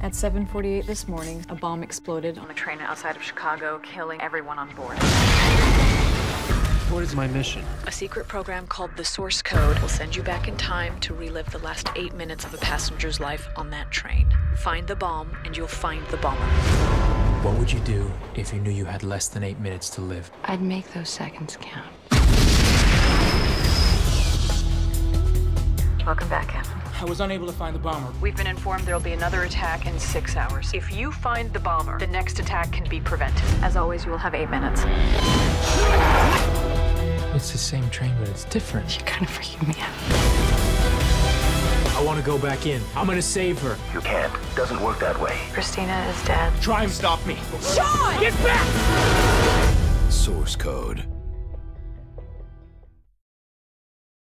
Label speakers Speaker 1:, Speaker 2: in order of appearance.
Speaker 1: At 7:48 this morning, a bomb exploded on a train outside of Chicago, killing everyone on board.
Speaker 2: What is my mission?
Speaker 1: A secret program called the Source Code will send you back in time to relive the last 8 minutes of a passenger's life on that train. Find the bomb, and you'll find the bomber.
Speaker 3: What would you do if you knew you had less than 8 minutes to live?
Speaker 4: I'd make those seconds count.
Speaker 1: Welcome back, Captain.
Speaker 2: I was unable to find the bomber.
Speaker 1: We've been informed there'll be another attack in 6 hours. If you find the bomber, the next attack can be prevented. As always, you will have 8 minutes.
Speaker 3: It's the same train, but it's different.
Speaker 4: You're kind of freaking me out.
Speaker 3: I want to go back in. I'm gonna save her.
Speaker 5: You can't. Doesn't work that way.
Speaker 1: Christina is dead.
Speaker 2: Try and stop me.
Speaker 1: Sean!
Speaker 2: Get back!
Speaker 6: Source Code.